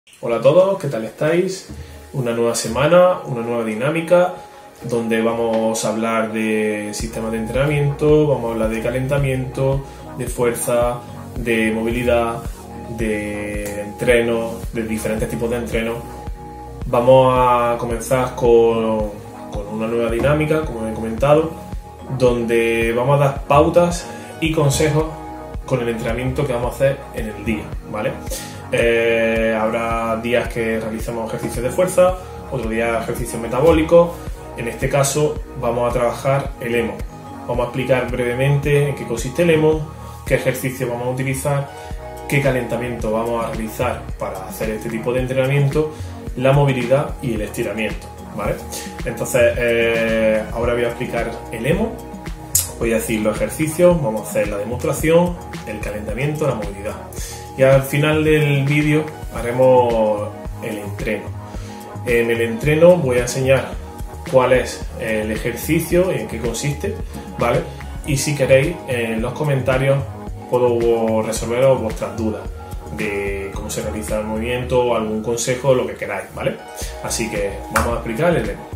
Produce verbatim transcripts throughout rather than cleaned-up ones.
Hola a todos, ¿qué tal estáis? Una nueva semana, una nueva dinámica donde vamos a hablar de sistemas de entrenamiento, vamos a hablar de calentamiento, de fuerza, de movilidad, de entreno, de diferentes tipos de entreno. Vamos a comenzar con, con una nueva dinámica, como he comentado, donde vamos a dar pautas y consejos con el entrenamiento que vamos a hacer en el día, ¿vale? Eh, habrá días que realicemos ejercicios de fuerza, otros días ejercicios metabólicos. En este caso vamos a trabajar el E M O. Vamos a explicar brevemente en qué consiste el E M O, qué ejercicio vamos a utilizar, qué calentamiento vamos a realizar para hacer este tipo de entrenamiento, la movilidad y el estiramiento, ¿vale? Entonces eh, ahora voy a explicar el E M O, voy a decir los ejercicios, vamos a hacer la demostración, el calentamiento, la movilidad. Y al final del vídeo haremos el entreno. En el entreno voy a enseñar cuál es el ejercicio y en qué consiste, ¿vale? Y si queréis, en los comentarios puedo resolveros vuestras dudas de cómo se realiza el movimiento, algún consejo, lo que queráis, ¿vale? Así que vamos a explicar el E M O.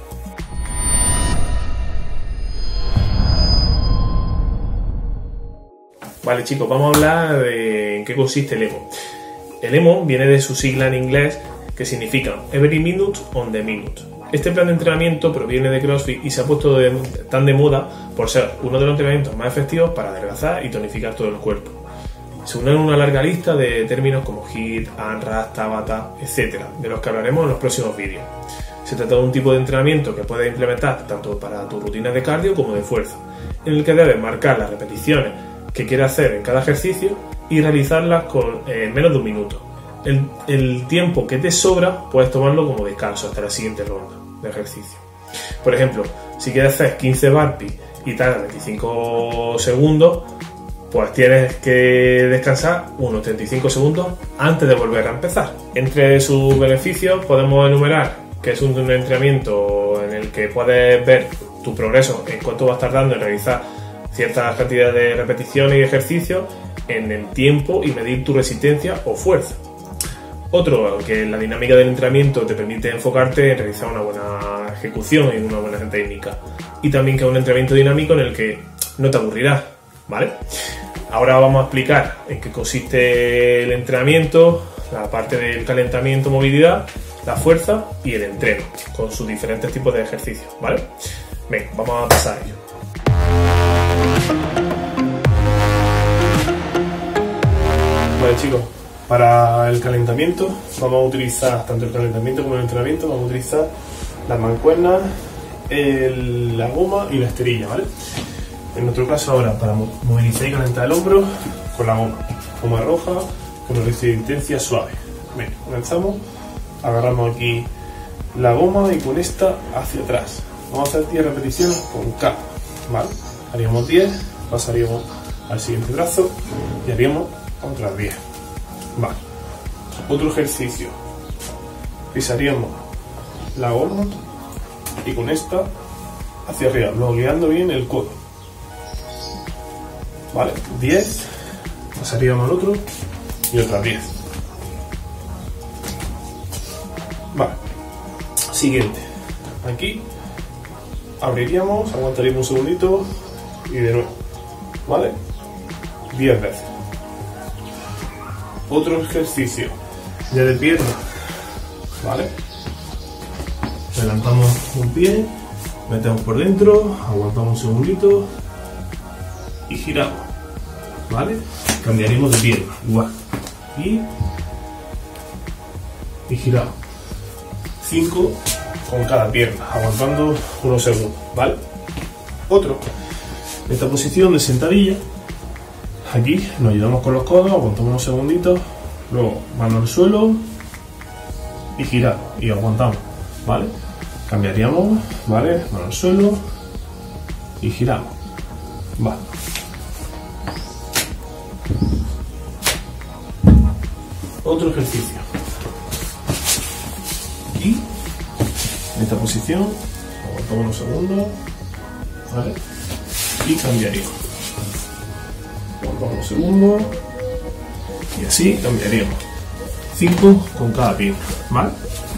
Vale, chicos, vamos a hablar de en qué consiste el E M O. El E M O viene de su sigla en inglés, que significa Every Minute on the Minute. Este plan de entrenamiento proviene de CrossFit y se ha puesto de, tan de moda por ser uno de los entrenamientos más efectivos para adelgazar y tonificar todo el cuerpo. Se unen una larga lista de términos como H I I T, AMRAP, Tabata, etcétera, de los que hablaremos en los próximos vídeos. Se trata de un tipo de entrenamiento que puedes implementar tanto para tus rutinas de cardio como de fuerza, en el que debes marcar las repeticiones que quieres hacer en cada ejercicio y realizarlas con eh, menos de un minuto. El, el tiempo que te sobra puedes tomarlo como descanso hasta la siguiente ronda de ejercicio. Por ejemplo, si quieres hacer quince burpees y tardas veinticinco segundos, pues tienes que descansar unos treinta y cinco segundos antes de volver a empezar. Entre sus beneficios podemos enumerar que es un, un entrenamiento en el que puedes ver tu progreso en cuánto vas tardando en realizar ciertas cantidades de repeticiones y ejercicios en el tiempo y medir tu resistencia o fuerza. Otro, que la dinámica del entrenamiento te permite enfocarte en realizar una buena ejecución y una buena técnica. Y también que es un entrenamiento dinámico en el que no te aburrirás, ¿vale? Ahora vamos a explicar en qué consiste el entrenamiento, la parte del calentamiento, movilidad, la fuerza y el entreno, con sus diferentes tipos de ejercicios, ¿vale? Venga, vamos a pasar a ello. Vale, chicos, para el calentamiento vamos a utilizar tanto el calentamiento como el entrenamiento, vamos a utilizar las mancuernas, el, la goma y la esterilla, ¿vale? En nuestro caso ahora, para movilizar y calentar el hombro, con la goma, goma roja, con resistencia suave. Venga, comenzamos, agarramos aquí la goma y con esta hacia atrás. Vamos a hacer diez repeticiones con K, ¿vale? Haríamos diez, pasaríamos al siguiente brazo y haríamos otras diez. Vale. Otro ejercicio. Pisaríamos la goma y con esta hacia arriba, bloqueando bien el codo. Vale, diez, pasaríamos al otro y otras diez. Vale. Siguiente. Aquí abriríamos, aguantaríamos un segundito y de nuevo, ¿vale? diez veces. Otro ejercicio ya de pierna, ¿vale? Levantamos un pie, metemos por dentro, aguantamos un segundito y giramos, ¿vale? Cambiaremos de pierna, igual, y, y giramos. cinco con cada pierna, aguantando unos segundos, ¿vale? Otro, en esta posición de sentadilla, aquí nos ayudamos con los codos, aguantamos unos segunditos, luego mano al suelo y giramos y aguantamos, ¿vale? Cambiaríamos, ¿vale? Mano al suelo y giramos, vale. Otro ejercicio. Aquí, en esta posición, aguantamos unos segundos, ¿vale? Y cambiaríamos. Aguantamos unos segundos y así cambiaríamos. cinco con cada pie, ¿vale?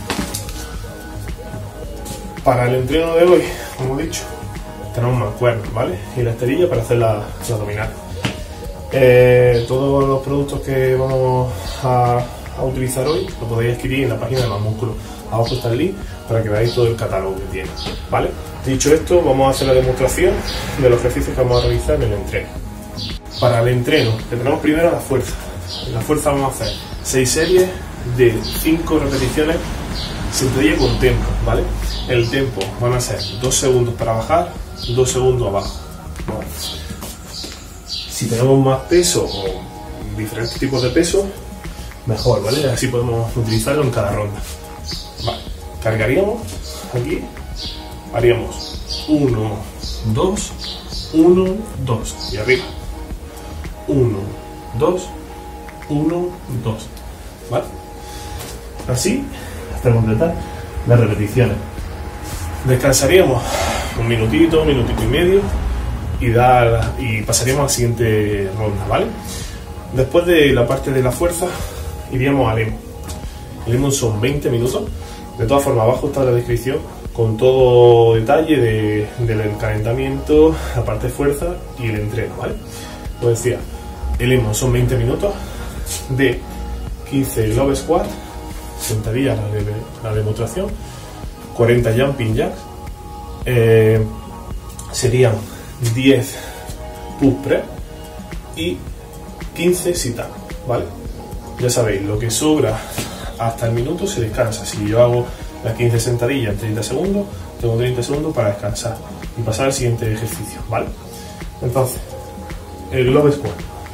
Para el entreno de hoy, como he dicho, tenemos mancuernas, ¿vale? Y la esterilla para hacer la, la abdominal. Eh, todos los productos que vamos a, a utilizar hoy lo podéis adquirir en la página de Más Músculo. Abajo está el link para que veáis todo el catálogo que tiene, ¿vale? Dicho esto, vamos a hacer la demostración de los ejercicios que vamos a realizar en el entreno. Para el entreno, que tenemos primero la fuerza. En la fuerza vamos a hacer seis series de cinco repeticiones, sentadilla con tempo, ¿vale? El tempo van a ser dos segundos para bajar, dos segundos abajo, ¿vale? Si tenemos más peso o diferentes tipos de peso, mejor, ¿vale? Así podemos utilizarlo en cada ronda. Vale. Cargaríamos aquí, haríamos uno, dos, uno, dos y arriba. uno, dos, uno, dos. ¿Vale? Así hasta completar las repeticiones. Descansaríamos un minutito, un minutito y medio y, dar, y pasaríamos a la siguiente ronda, ¿vale? Después de la parte de la fuerza iríamos al emo. El emo son veinte minutos. De todas formas, abajo está la descripción con todo detalle de, del calentamiento, la parte de fuerza y el entreno, ¿vale? Como decía, el emo son veinte minutos de quince glove squat, sentadilla, la, de, la demostración, cuarenta jumping jacks, eh, serían diez push press y quince sit up, ¿vale? Ya sabéis, lo que sobra hasta el minuto se descansa. Si yo hago las quince sentadillas en treinta segundos, tengo treinta segundos para descansar y pasar al siguiente ejercicio, ¿vale? Entonces, el glove squat.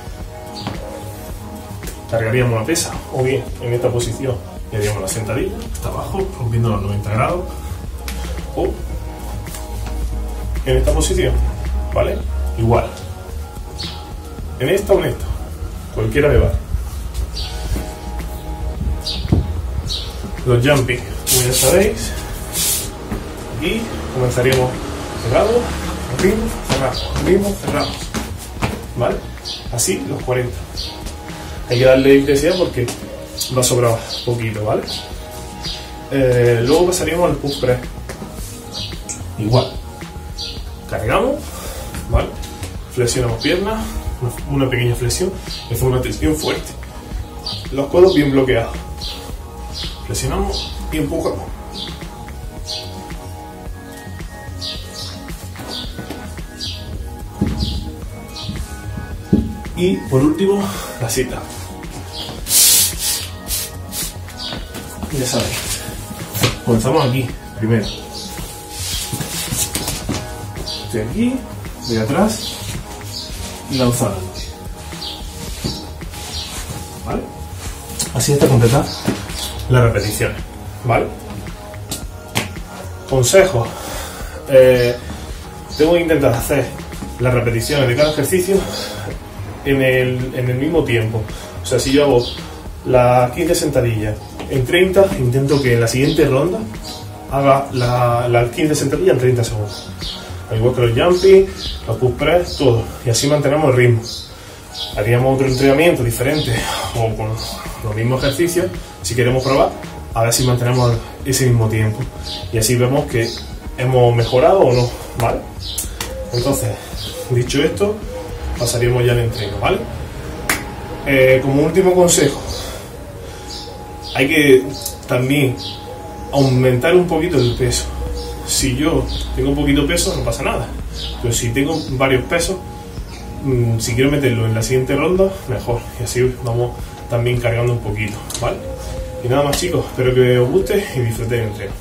Cargaríamos la pesa, o bien en esta posición y haríamos la sentadilla hasta abajo, rompiendo los noventa grados, o en esta posición, ¿vale? Igual. En esta o en esta, cualquiera me va. Los jumping, como ya sabéis, y comenzaríamos cerrado, abrimos, cerramos, abrimos, cerramos, ¿vale? Así los cuarenta. Hay que darle intensidad porque va a sobrar poquito, ¿vale? Eh, luego pasaríamos al push press. Igual. Cargamos, ¿vale? Flexionamos piernas, una pequeña flexión, y hacemos una tensión fuerte. Los codos bien bloqueados. Flexionamos y empujamos. Y por último, la cita. Ya sabéis. Comenzamos aquí, primero. Estoy aquí, voy atrás y lanzando. ¿Vale? Así hasta completar las repeticiones, ¿vale? Consejo. Eh, tengo que intentar hacer las repeticiones de cada ejercicio en el, en el mismo tiempo. O sea, si yo hago las quince sentadillas en treinta, intento que en la siguiente ronda haga las la quince sentadillas en treinta segundos. Al igual que los jumping, los push press, todo. Y así mantenemos el ritmo. Haríamos otro entrenamiento diferente o con los mismos ejercicios si queremos probar, a ver si mantenemos ese mismo tiempo. Y así vemos que hemos mejorado o no, ¿vale? Entonces, dicho esto, pasaríamos ya al entreno, ¿vale? Eh, como último consejo, hay que también aumentar un poquito el peso. Si yo tengo un poquito de peso, no pasa nada. Pero si tengo varios pesos, mmm, si quiero meterlo en la siguiente ronda, mejor. Y así vamos también cargando un poquito, ¿vale? Y nada más, chicos, espero que os guste y disfrutéis del entreno.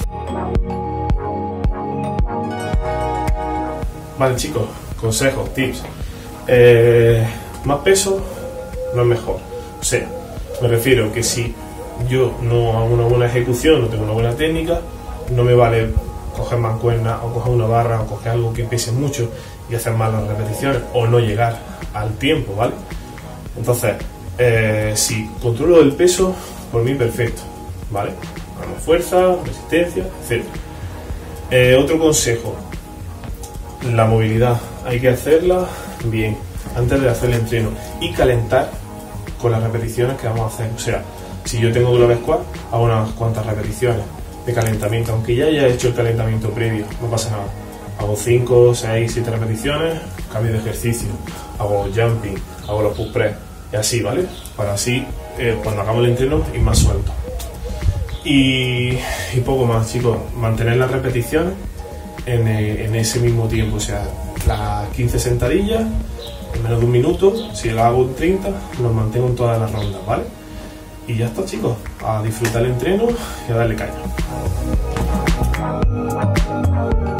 Vale, chicos, consejos, tips. Eh, más peso no es mejor. O sea, me refiero que si yo no hago una buena ejecución, no tengo una buena técnica, no me vale coger mancuerna o coger una barra o coger algo que pese mucho y hacer malas repeticiones o no llegar al tiempo, ¿vale? Entonces, eh, si controlo el peso, por mí perfecto, ¿vale? Damos fuerza, resistencia, etcétera. Eh, otro consejo, la movilidad, hay que hacerla bien antes de hacer el entreno y calentar con las repeticiones que vamos a hacer. O sea, Si yo tengo glove squat, hago unas cuantas repeticiones de calentamiento, aunque ya haya hecho el calentamiento previo, no pasa nada. Hago cinco, seis, siete repeticiones, cambio de ejercicio, hago jumping, hago los push press y así, ¿vale? Para así, eh, cuando hagamos el entreno, ir más suelto. Y, y poco más, chicos, mantener las repeticiones en, en ese mismo tiempo, o sea, las quince sentadillas en menos de un minuto. Si lo hago en treinta, los mantengo en todas las rondas, ¿vale? Y ya está, chicos, a disfrutar el entreno y a darle caña.